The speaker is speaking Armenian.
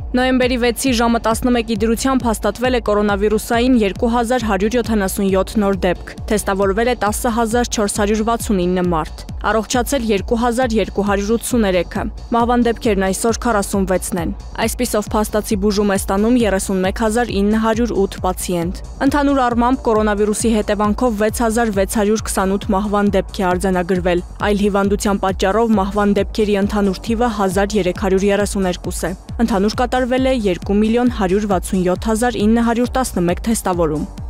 Նոյեմբերի 6-ի ժամը 11-ի դրությամբ հաստատվել է կորոնավիրուսային 2177 նոր դեպք, թեստավորվել է 10469 մարդ, առողջացել 2283-ը, մահվան դեպքերն այսօր 46-ն են, այսպիսով փաստացի բուժում է ստանում 31908 պացիենտ։ Ընդհանուր առմամբ կորոնավիրուսի հետևանքով 6628 մահվան դեպք է արձանագրվել, այլ հիվանդության պատճառով մահվան դեպքերի ընդհանուր թիվը 1332 է։ Ընդհանուր կատարվել է 2 167 911 թեստավորում։